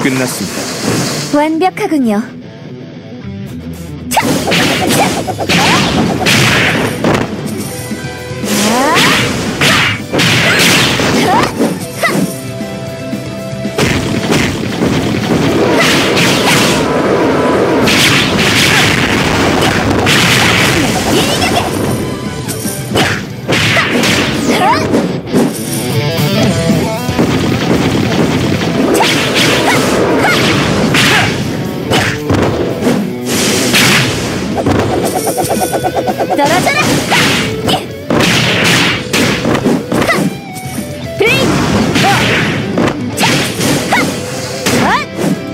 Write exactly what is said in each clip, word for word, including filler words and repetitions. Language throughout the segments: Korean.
끝났습니다. 완벽하군요. 차! 차! 아! 떨어져라! 브레이크! 차! 헛!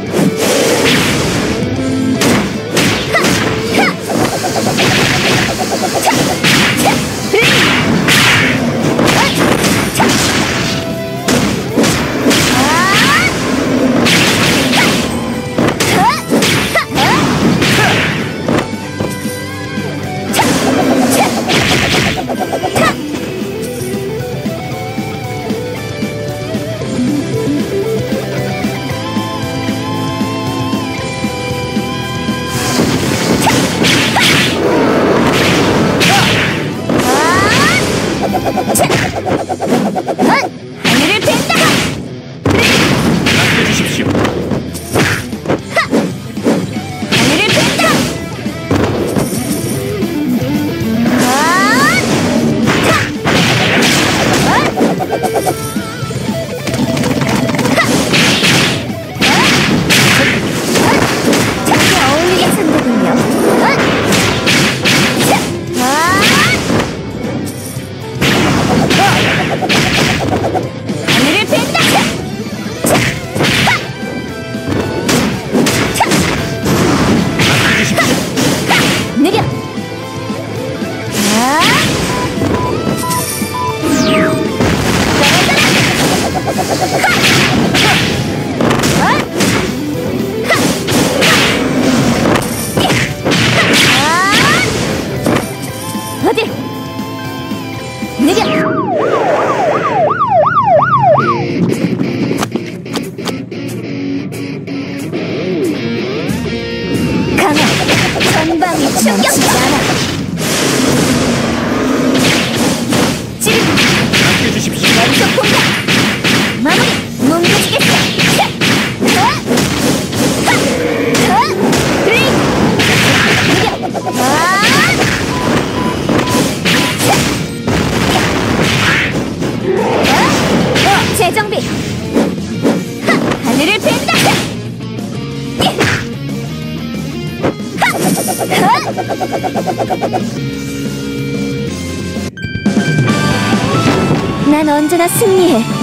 차! 차! 브레이크! 헛! 차! 아! 하늘을 뺀다! 맡겨주십시오. 하늘을 뺀다! 아! 차! 어? 잘 어울리는 상대군요. 어? 차! 아! 하늘을 뺀다! 차! 차! 하! 차! 맡겨주십시오. 하! 느려! 아! 어디? 느려! 강화! 전방위 충격파! 찌르기! 맡겨주십시오. 연속 공격! 마무리! 뭉개지겠어! 차! 하! 하! 하! 브레이크! 느려! 아! 차! 어? 재정비! 하! 하늘을 뺀다! 차! 예! 난 언제나 승리해.